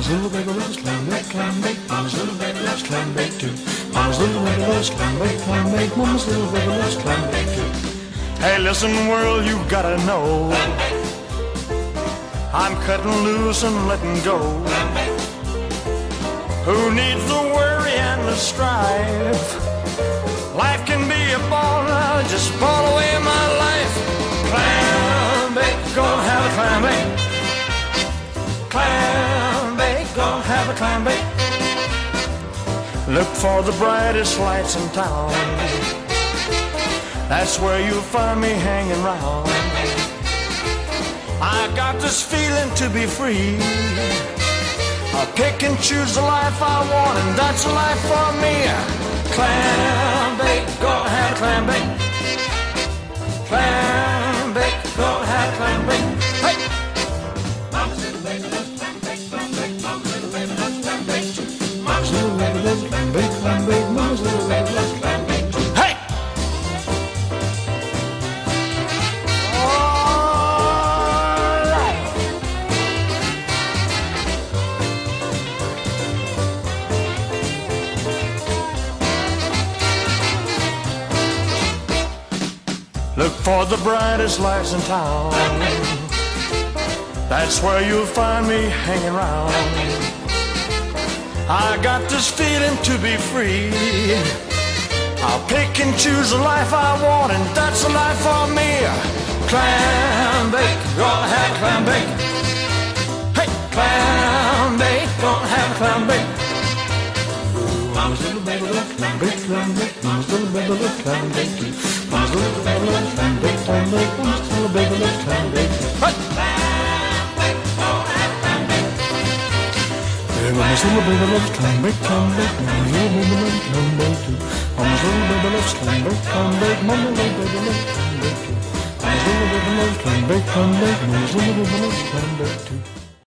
Mama's little baby loves clambake, clambake. Mama's little baby loves clambake too. Mama's little baby loves clambake, clambake. Mama's little baby loves clambake too. Hey, listen, world, you gotta know, I'm cutting loose and letting go. Who needs the worry and the strife? Life can be a ball now, just ball away my life. Clambake, gonna have a clambake. Clambake, gonna have a clambake. Look for the brightest lights in town. That's where you'll find me hanging round. I got this feeling to be free. I pick and choose the life I want, and that's a life for me. Clambake, gonna have a clambake. Clambake, gonna have a clambake. Hey! Mama's little baby loves clambake, clambake. Mama's little baby loves clambake too. Mama's little baby loves clambake, clambake. Mama's little baby loves clambake too. Hey! Look for the brightest lights in town. That's where you'll find me hanging around. I got this feeling to be free. I'll pick and choose the life I want, and that's a life for me. Clambake, gonna have a clambake. Hey, clambake, gonna have a clambake. Mama's little baby loves clambake, clambake. Mama's little baby loves clambake too. Mama's little baby loves clambake, clambake. Mama's little baby loves clambake too. Clambake, gonna have a clambake. Yeah, Mama's little baby loves clambake, clambake. Mama's little baby loves clambake too. Mama's little baby loves clambake, clambake. Mama's little baby loves clambake too. Mama's little baby loves clambake, clambake. Mama's little baby loves clambake too.